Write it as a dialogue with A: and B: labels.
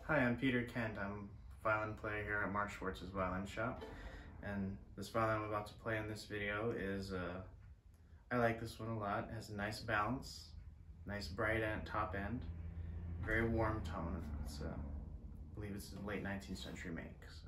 A: Hi, I'm Peter Kent. I'm a violin player here at Mark Schwartz's Violin shop. And this violin I'm about to play in this video is, I like this one a lot. It has a nice balance, nice bright top end, very warm tone. I believe it's a late 19th century make. So.